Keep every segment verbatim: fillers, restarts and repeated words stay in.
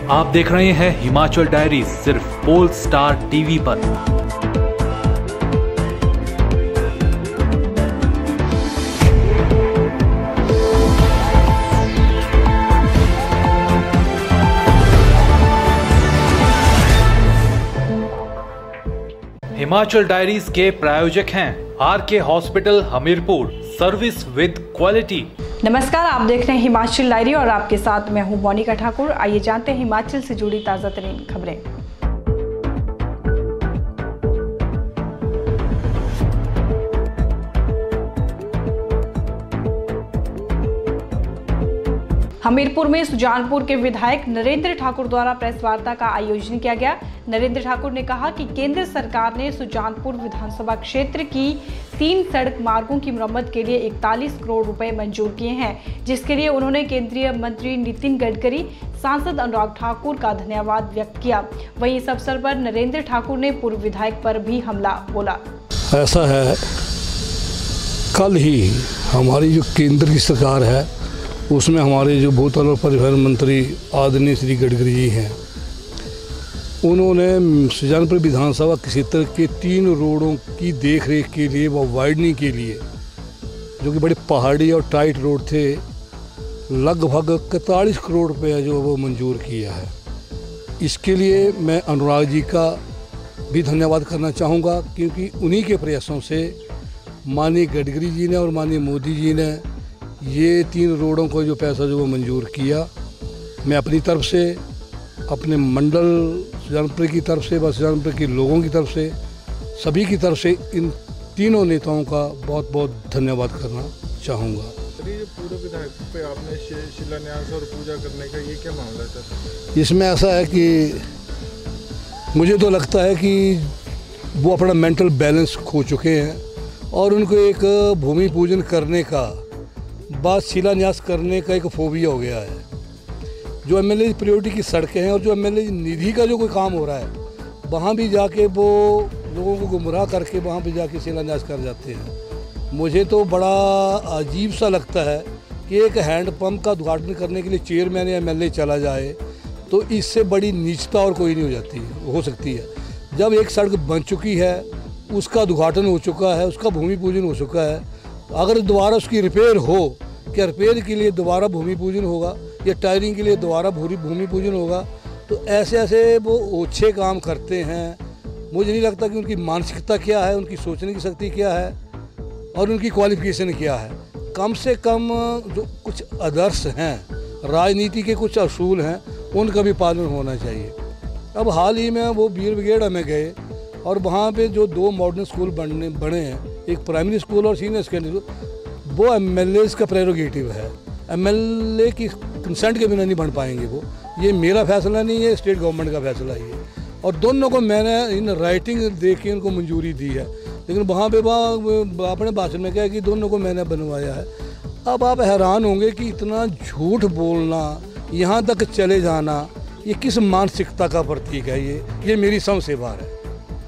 आप देख रहे हैं हिमाचल डायरीज सिर्फ पोल स्टार टीवी पर। हिमाचल डायरीज के प्रायोजक हैं R K hospital Hamirpur, service with quality. नमस्कार, आप देख रहे हैं हिमाचल डायरी और आपके साथ मैं हूं मोनिका ठाकुर। आइए जानते हैं हिमाचल से जुड़ी ताजा तरीन खबरें। हमीरपुर में सुजानपुर के विधायक नरेंद्र ठाकुर द्वारा प्रेस वार्ता का आयोजन किया गया। नरेंद्र ठाकुर ने कहा कि केंद्र सरकार ने सुजानपुर विधानसभा क्षेत्र की तीन सड़क मार्गों की मरम्मत के लिए इकतालीस करोड़ रुपए मंजूर किए हैं, जिसके लिए उन्होंने केंद्रीय मंत्री नितिन गडकरी, सांसद अनुराग ठाकुर का धन्यवाद व्यक्त किया। वहीं इस अवसर पर नरेंद्र ठाकुर ने पूर्व विधायक पर भी हमला बोला। ऐसा है, कल ही हमारी जो केंद्र की सरकार है उसमें हमारे जो भूतल और परिवहन मंत्री आदरणीय श्री गडकरी जी हैं, उन्होंने सुजानपुर विधानसभा क्षेत्र के तीन रोडों की देखरेख के लिए व वाइडनिंग के लिए, जो कि बड़े पहाड़ी और टाइट रोड थे, लगभग इकतालीस करोड़ रुपया जो वो मंजूर किया है। इसके लिए मैं अनुराग जी का भी धन्यवाद करना चाहूँगा, क्योंकि उन्हीं के प्रयासों से माननीय गडकरी जी ने और माननीय मोदी जी ने ये तीन रोडों को जो पैसा जो वो मंजूर किया। मैं अपनी तरफ से, अपने मंडल सुजानपुर की तरफ से व सुजानपुर के लोगों की तरफ से, सभी की तरफ से इन तीनों नेताओं का बहुत बहुत धन्यवाद करना चाहूँगा। पूर्व विधायक पे आपने शिलान्यास और पूजा करने का ये क्या मामला था? इसमें ऐसा है कि मुझे तो लगता है कि वो अपना मेंटल बैलेंस खो चुके हैं और उनको एक भूमि पूजन करने का, बाद शिलान्यास करने का एक फोबिया हो गया है। जो एमएलए प्रायोरिटी की सड़कें हैं और जो एमएलए निधि का जो कोई काम हो रहा है, वहाँ भी जाके वो लोगों को गुमराह करके वहाँ भी जाके शिलान्यास कर जाते हैं। मुझे तो बड़ा अजीब सा लगता है कि एक हैंडपम्प का उद्घाटन करने के लिए चेयरमैन या एमएलए चला जाए, तो इससे बड़ी नीचता और कोई नहीं हो जाती हो सकती है। जब एक सड़क बन चुकी है, उसका उद्घाटन हो चुका है, उसका भूमि पूजन हो चुका है, अगर दोबारा उसकी रिपेयर हो, क्या रिपेयर के लिए दोबारा भूमि पूजन होगा या टायरिंग के लिए दोबारा भूमि भूमि पूजन होगा, तो ऐसे ऐसे वो ओछे काम करते हैं। मुझे नहीं लगता कि उनकी मानसिकता क्या है, उनकी सोचने की शक्ति क्या है और उनकी क्वालिफिकेशन क्या है। कम से कम जो कुछ आदर्श हैं, राजनीति के कुछ असूल हैं, उनका भी पालन होना चाहिए। अब हाल ही में वो वीर ब्रिगेड में गए और वहाँ पे जो दो मॉडर्न स्कूल बनने बने हैं, एक प्राइमरी स्कूल और सीनियर सेकेंडरी स्कूल, वो एमएलए का प्रेरोगेटिव है। एमएलए की कंसेंट के बिना नहीं बन पाएंगे वो। ये मेरा फैसला नहीं है, स्टेट गवर्नमेंट का फैसला ही है। और दोनों को मैंने इन राइटिंग देख के उनको मंजूरी दी है, लेकिन वहाँ पे वहाँ अपने भाषण में कहा कि दोनों को मैंने बनवाया है। अब आप हैरान होंगे कि इतना झूठ बोलना, यहाँ तक चले जाना, ये किस मानसिकता का प्रतीक है। ये ये मेरी समझ से बाहर है।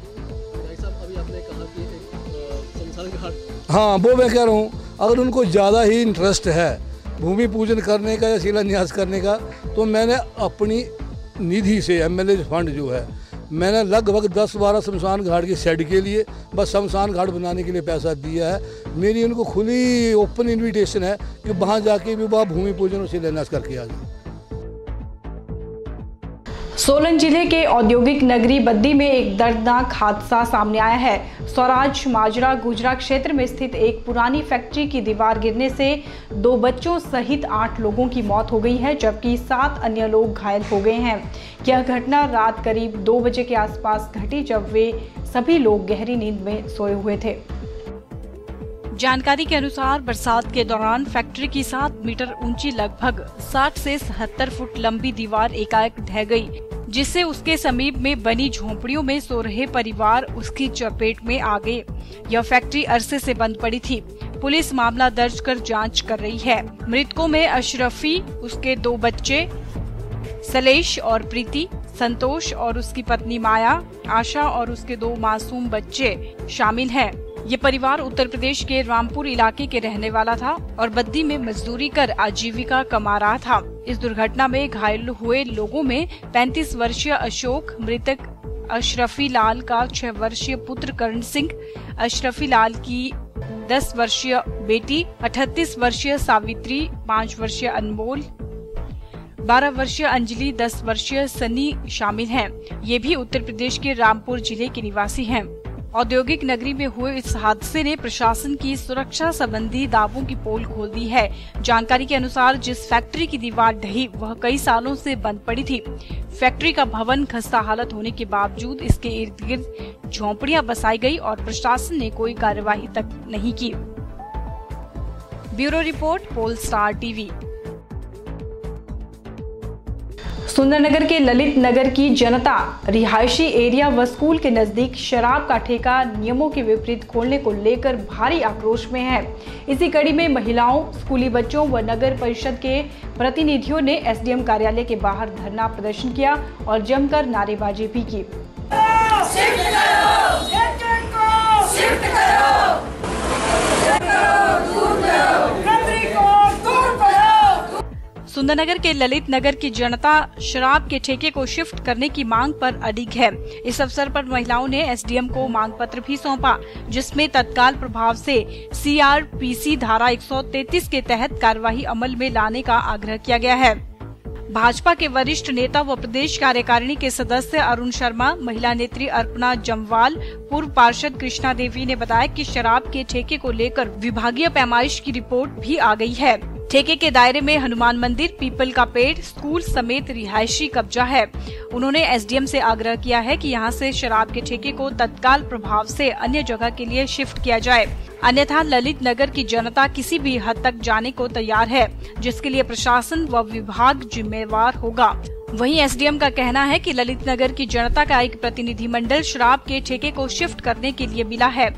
हाँ, वो मैं कह रहा हूँ, अगर उनको ज़्यादा ही इंटरेस्ट है भूमि पूजन करने का या शिलान्यास करने का, तो मैंने अपनी निधि से, एमएलए फंड जो है, मैंने लगभग दस बारह शमशान घाट के शेड के लिए, बस शमशान घाट बनाने के लिए पैसा दिया है। मेरी उनको खुली ओपन इनविटेशन है कि वहाँ जाके भी वह भूमि पूजन और शिलान्यास करके आ जाए। सोलन जिले के औद्योगिक नगरी बद्दी में एक दर्दनाक हादसा सामने आया है। स्वराज माजरा गुजरा क्षेत्र में स्थित एक पुरानी फैक्ट्री की दीवार गिरने से दो बच्चों सहित आठ लोगों की मौत हो गई है, जबकि सात अन्य लोग घायल हो गए हैं। यह घटना रात करीब दो बजे के आसपास घटी, जब वे सभी लोग गहरी नींद में सोए हुए थे। जानकारी के अनुसार बरसात के दौरान फैक्ट्री की सात मीटर ऊंची लगभग साठ से सत्तर फुट लंबी दीवार एकाएक ढह गई, जिससे उसके समीप में बनी झोंपड़ियों में सो रहे परिवार उसकी चपेट में आ गए। यह फैक्ट्री अरसे से बंद पड़ी थी। पुलिस मामला दर्ज कर जांच कर रही है। मृतकों में अशरफी, उसके दो बच्चे सलेश और प्रीति, संतोष और उसकी पत्नी माया, आशा और उसके दो मासूम बच्चे शामिल हैं। ये परिवार उत्तर प्रदेश के रामपुर इलाके के रहने वाला था और बद्दी में मजदूरी कर आजीविका कमा रहा था। इस दुर्घटना में घायल हुए लोगों में पैंतीस वर्षीय अशोक, मृतक अशरफी लाल का छह वर्षीय पुत्र करण सिंह, अशरफी लाल की दस वर्षीय बेटी, अठतीस वर्षीय सावित्री, पाँच वर्षीय अनमोल, बारह वर्षीय अंजलि, दस वर्षीय सनी शामिल हैं। ये भी उत्तर प्रदेश के रामपुर जिले के निवासी हैं। औद्योगिक नगरी में हुए इस हादसे ने प्रशासन की सुरक्षा संबंधी दावों की पोल खोल दी है। जानकारी के अनुसार जिस फैक्ट्री की दीवार ढही वह कई सालों से बंद पड़ी थी। फैक्ट्री का भवन खस्ता हालत होने के बावजूद इसके इर्द गिर्द झोंपड़ियां बसाई गई और प्रशासन ने कोई कार्यवाही तक नहीं की। Bureau report, Polestar TV. Sundernagar के ललित नगर की जनता रिहायशी एरिया व स्कूल के नजदीक शराब का ठेका नियमों के विपरीत खोलने को लेकर भारी आक्रोश में है। इसी कड़ी में महिलाओं, स्कूली बच्चों व नगर परिषद के प्रतिनिधियों ने एसडीएम कार्यालय के बाहर धरना प्रदर्शन किया और जमकर नारेबाजी भी की। शिफ्ट करो, शिफ्ट करो, दूर करो, सुंदरनगर के ललित नगर की जनता शराब के ठेके को शिफ्ट करने की मांग पर अडिग है। इस अवसर पर महिलाओं ने एसडीएम को मांग पत्र भी सौंपा, जिसमें तत्काल प्रभाव से सीआरपीसी धारा एक सौ तैंतीस के तहत कार्यवाही अमल में लाने का आग्रह किया गया है। भाजपा के वरिष्ठ नेता व प्रदेश कार्यकारिणी के सदस्य अरुण शर्मा, महिला नेत्री अर्पणा जमवाल, पूर्व पार्षद कृष्णा देवी ने बताया कि शराब के ठेके को लेकर विभागीय पैमाइश की रिपोर्ट भी आ गई है। ठेके के दायरे में हनुमान मंदिर, पीपल का पेड़, स्कूल समेत रिहायशी कब्जा है। उन्होंने एसडीएम से आग्रह किया है कि यहां से शराब के ठेके को तत्काल प्रभाव से अन्य जगह के लिए शिफ्ट किया जाए, अन्यथा ललित नगर की जनता किसी भी हद तक जाने को तैयार है, जिसके लिए प्रशासन व विभाग जिम्मेवार होगा। वहीं एसडीएम का कहना है कि ललित नगर की जनता का एक प्रतिनिधिमंडल शराब के ठेके को शिफ्ट करने के लिए मिला है।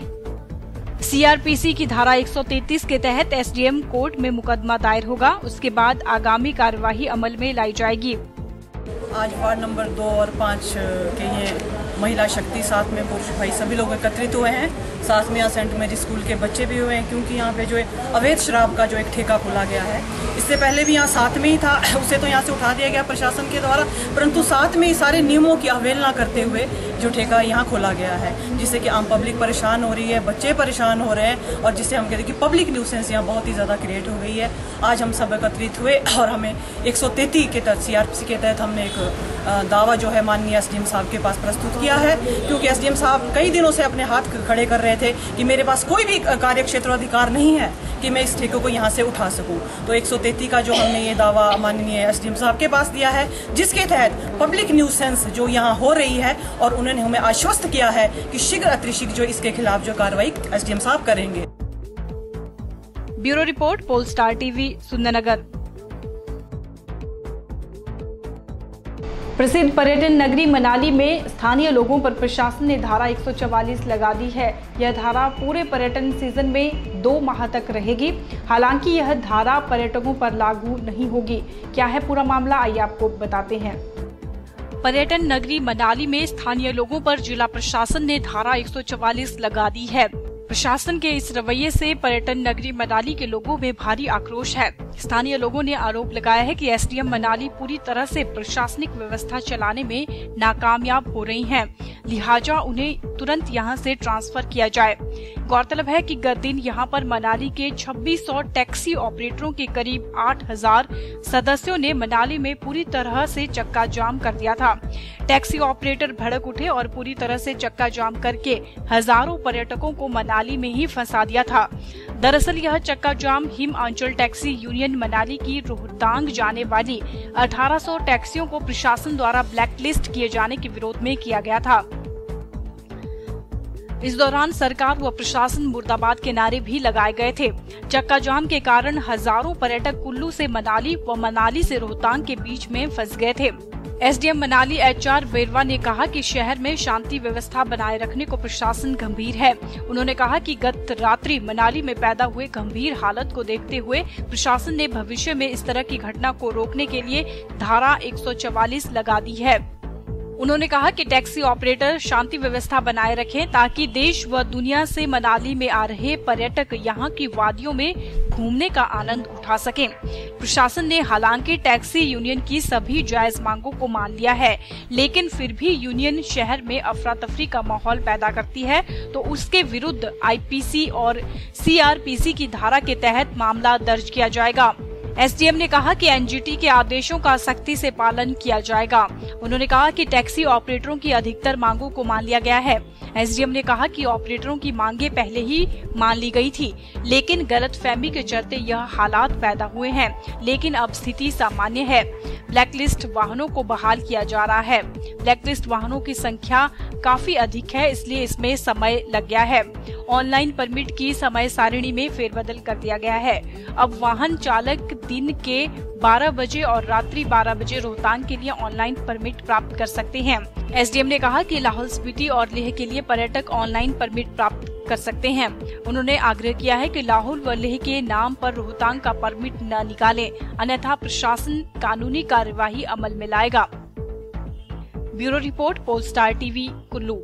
सीआरपीसी की धारा एक सौ तैंतीस के तहत एसडीएम कोर्ट में मुकदमा दायर होगा, उसके बाद आगामी कार्यवाही अमल में लाई जाएगी। आज वार्ड नंबर दो और पाँच के ये महिला शक्ति, साथ में पुरुष भाई सभी लोग एकत्रित हुए हैं। साथ में यहाँ सेंट मेरी स्कूल के बच्चे भी हुए हैं, क्योंकि यहाँ पे जो है अवैध शराब का जो एक ठेका खोला गया है। इससे पहले भी यहाँ साथ में ही था, उसे तो यहाँ से उठा दिया गया प्रशासन के द्वारा, परंतु साथ में ही सारे नियमों की अवहेलना करते हुए जो ठेका यहाँ खोला गया है, जिससे कि आम पब्लिक परेशान हो रही है, बच्चे परेशान हो रहे हैं, और जिससे हम कहते हैं कि पब्लिक न्यूसेंस यहाँ बहुत ही ज़्यादा क्रिएट हो गई है। आज हम सब एकत्रित हुए और हमें एक सौ तैंतीस के तहत सीआरपीसी के तहत हमने एक दावा जो है माननीय एसडीएम साहब के पास प्रस्तुत किया है, क्योंकि एसडीएम साहब कई दिनों से अपने हाथ खड़े कर रहे थे कि मेरे पास कोई भी कार्य क्षेत्र अधिकार नहीं है कि मैं इस ठेके को यहाँ से उठा सकूं। तो एक सौ तैंतीस का जो हमने ये दावा माननीय एसडीएम साहब के पास दिया है, जिसके तहत पब्लिक न्यूसेंस जो यहाँ हो रही है, और उन्होंने हमें आश्वस्त किया है कि शीघ्र अतिशीघ्र जो इसके खिलाफ जो कार्रवाई एसडीएम साहब करेंगे। Bureau report, Polestar TV, Sundernagar. प्रसिद्ध पर्यटन नगरी मनाली में स्थानीय लोगों पर प्रशासन ने धारा एक सौ चवालीस लगा दी है। यह धारा पूरे पर्यटन सीजन में दो माह तक रहेगी। हालांकि यह धारा पर्यटकों पर लागू नहीं होगी। क्या है पूरा मामला, आइए आपको बताते हैं। पर्यटन नगरी मनाली में स्थानीय लोगों पर जिला प्रशासन ने धारा एक सौ चवालीस लगा दी है। प्रशासन के इस रवैये से पर्यटन नगरी मनाली के लोगों में भारी आक्रोश है। स्थानीय लोगों ने आरोप लगाया है कि एसडीएम मनाली पूरी तरह से प्रशासनिक व्यवस्था चलाने में नाकामयाब हो रही हैं, लिहाजा उन्हें तुरंत यहां से ट्रांसफर किया जाए। गौरतलब है कि गत दिन यहां पर मनाली के छब्बीस सौ टैक्सी ऑपरेटरों के करीब आठ हज़ार सदस्यों ने मनाली में पूरी तरह से चक्का जाम कर दिया था। टैक्सी ऑपरेटर भड़क उठे और पूरी तरह से चक्का जाम करके हजारों पर्यटकों को मनाली में ही फंसा दिया था। दरअसल यह चक्का जाम हिमाचल टैक्सी यूनियन मनाली की रोहतांग जाने वाली अठारह सौ टैक्सियों को प्रशासन द्वारा ब्लैकलिस्ट किए जाने के विरोध में किया गया था। इस दौरान सरकार व प्रशासन मुर्दाबाद के नारे भी लगाए गए थे। चक्का जाम के कारण हजारों पर्यटक कुल्लू से मनाली व मनाली से रोहतांग के बीच में फंस गए थे। एसडीएम मनाली एचआर बेरवा ने कहा कि शहर में शांति व्यवस्था बनाए रखने को प्रशासन गंभीर है। उन्होंने कहा कि गत रात्रि मनाली में पैदा हुए गंभीर हालत को देखते हुए प्रशासन ने भविष्य में इस तरह की घटना को रोकने के लिए धारा एक सौ चवालीस लगा दी है। उन्होंने कहा कि टैक्सी ऑपरेटर शांति व्यवस्था बनाए रखें ताकि देश व दुनिया से मनाली में आ रहे पर्यटक यहां की वादियों में घूमने का आनंद उठा सकें। प्रशासन ने हालांकि टैक्सी यूनियन की सभी जायज मांगों को मान लिया है, लेकिन फिर भी यूनियन शहर में अफरा तफरी का माहौल पैदा करती है तो उसके विरुद्ध आईपीसी और सीआरपीसी की धारा के तहत मामला दर्ज किया जाएगा। एसडीएम ने कहा कि एनजीटी के आदेशों का सख्ती से पालन किया जाएगा। उन्होंने कहा कि टैक्सी ऑपरेटरों की अधिकतर मांगों को मान लिया गया है। एसडीएम ने कहा कि ऑपरेटरों की मांगे पहले ही मान ली गई थी, लेकिन गलतफहमी के चलते यह हालात पैदा हुए हैं, लेकिन अब स्थिति सामान्य है। ब्लैकलिस्ट वाहनों को बहाल किया जा रहा है। ब्लैकलिस्ट वाहनों की संख्या काफी अधिक है, इसलिए इसमें समय लग गया है। ऑनलाइन परमिट की समय सारिणी में फेरबदल कर दिया गया है। अब वाहन चालक दिन के बारह बजे और रात्रि बारह बजे रोहतांग के लिए ऑनलाइन परमिट प्राप्त कर सकते हैं। एसडीएम ने कहा कि लाहौल स्पीति और लेह के लिए पर्यटक ऑनलाइन परमिट प्राप्त कर सकते हैं। उन्होंने आग्रह किया है कि लाहौल व लेह के नाम पर रोहतांग का परमिट न निकालें, अन्यथा प्रशासन कानूनी कार्यवाही अमल में लाएगा। Bureau report, Polestar TV, Kullu.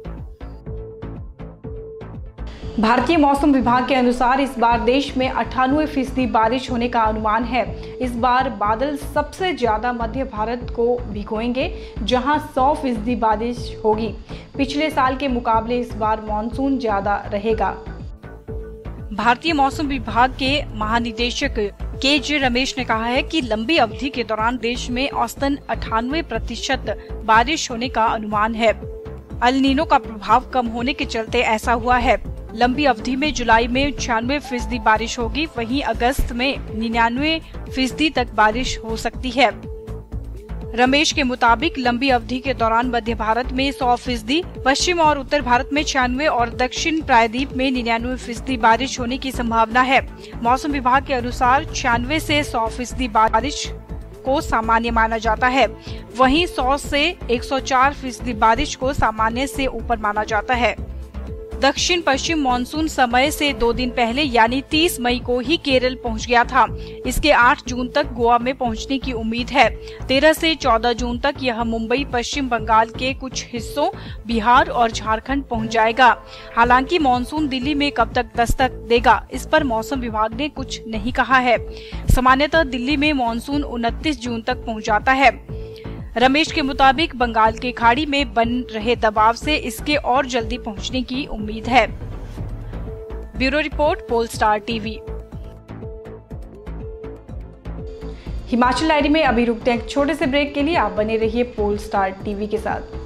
भारतीय मौसम विभाग के अनुसार इस बार देश में अट्ठानवे फीसदी बारिश होने का अनुमान है। इस बार बादल सबसे ज्यादा मध्य भारत को भिगोएंगे, जहां सौ फीसदी बारिश होगी। पिछले साल के मुकाबले इस बार मानसून ज्यादा रहेगा। भारतीय मौसम विभाग के महानिदेशक के जे रमेश ने कहा है कि लंबी अवधि के दौरान देश में औसतन अट्ठानवे प्रतिशत बारिश होने का अनुमान है। अल नीनो का प्रभाव कम होने के चलते ऐसा हुआ है। लंबी अवधि में जुलाई में छियानवे फीसदी बारिश होगी, वहीं अगस्त में निन्यानवे फीसदी तक बारिश हो सकती है। रमेश के मुताबिक लंबी अवधि के दौरान मध्य भारत में सौ फीसदी, पश्चिम और उत्तर भारत में छियानवे और दक्षिण प्रायद्वीप में निन्यानवे फीसदी बारिश होने की संभावना है। मौसम विभाग के अनुसार छियानवे से सौ फीसदी बारिश को सामान्य माना जाता है, वहीं सौ से एक सौ चार फीसदी बारिश को सामान्य से ऊपर माना जाता है। दक्षिण पश्चिम मानसून समय से दो दिन पहले यानी तीस मई को ही केरल पहुंच गया था। इसके आठ जून तक गोवा में पहुंचने की उम्मीद है। तेरह से चौदह जून तक यह मुंबई, पश्चिम बंगाल के कुछ हिस्सों, बिहार और झारखंड पहुंच जाएगा। हालांकि मानसून दिल्ली में कब तक दस्तक देगा, इस पर मौसम विभाग ने कुछ नहीं कहा है। सामान्यतः दिल्ली में मानसून उनतीस जून तक पहुँच जाता है। रमेश के मुताबिक बंगाल की खाड़ी में बन रहे दबाव से इसके और जल्दी पहुंचने की उम्मीद है। Bureau report, Polestar TV. Himachal diary में अभी रुकते हैं एक छोटे से ब्रेक के लिए। आप बने रहिए पोलस्टार टीवी के साथ।